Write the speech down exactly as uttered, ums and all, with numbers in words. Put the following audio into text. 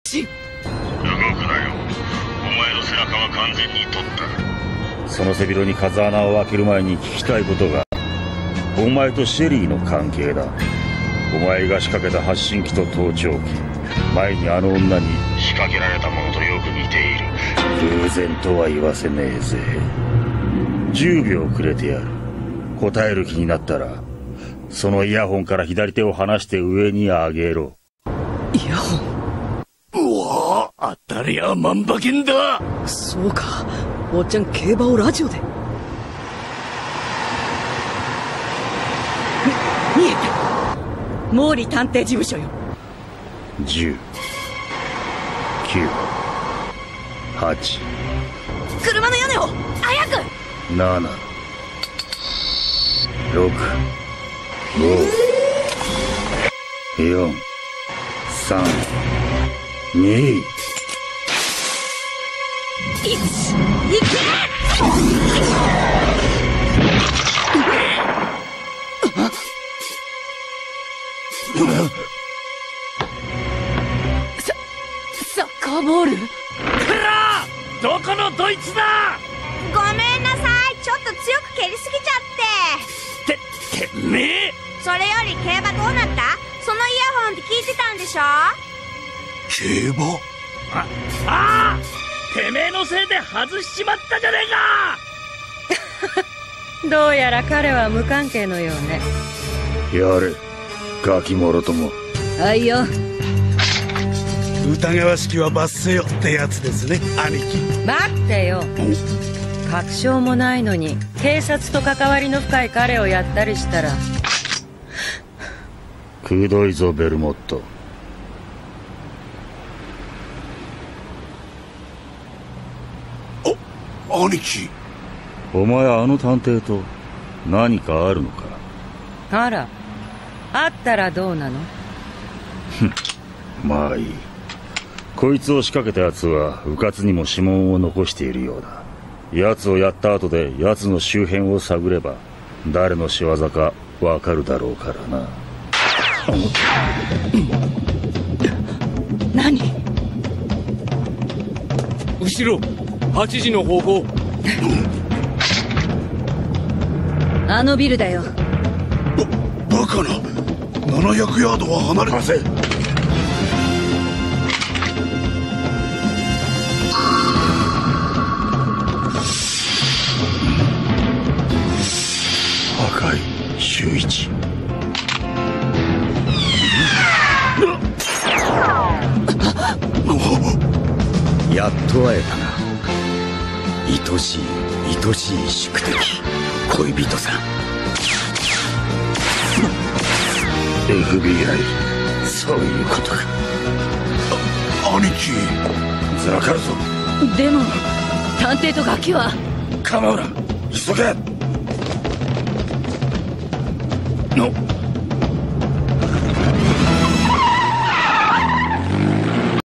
動くなよ。お前の背中は完全に取った。その背広に風穴を開ける前に聞きたいことが、お前とシェリーの関係だ。お前が仕掛けた発信機と盗聴器、前にあの女に仕掛けられたものとよく似ている。偶然とは言わせねえぜ。じゅうびょうくれてやる。答える気になったら、そのイヤホンから左手を離して上に上げろ。 イヤホン。 うわぁ、当たりゃ万馬券だ。 そうか、おっちゃん競馬をラジオで。み見えた。毛利探偵事務所よ。 じゅう、きゅう、はち、 車の屋根を早く。 なな、ろく、ご、よん、さん、に、 いち、いけ。ササッカーボール。 くらー、どこのドイツだ。 ごめんなさい、ちょっと強く蹴りすぎちゃって。 て、てめえ。 それより競馬どうなった？そのイヤホンって聞いてたんでしょ？ 競馬？あ、ああ、てめえのせいで外しちまったじゃねえか。どうやら彼は無関係のようね。 やれ、ガキもろとも。 はいよ。 疑わしきは罰せよってやつですね、兄貴。 待ってよ。確証もないのに警察と関わりの深い彼をやったりしたら。 くどいぞベルモット。 お、兄貴。 お前あの探偵と何かあるのか？ あら、あったらどうなの？ まあいい。こいつを仕掛けた奴は迂闊にも指紋を残しているようだ。奴をやった後で奴の周辺を探れば誰の仕業かわかるだろうからな。 何？ 後ろはちじの方向。 あのビルだよ。 ババカな。ななひゃくヤードは離れ。 貸せ。赤井秀一。 やっと会えたな。愛しい愛しい宿敵恋人さん。 エフビーアイ、 そういうことか。 兄貴、 ずらかるぞ。 でも探偵とガキは。 構うな、急げ。の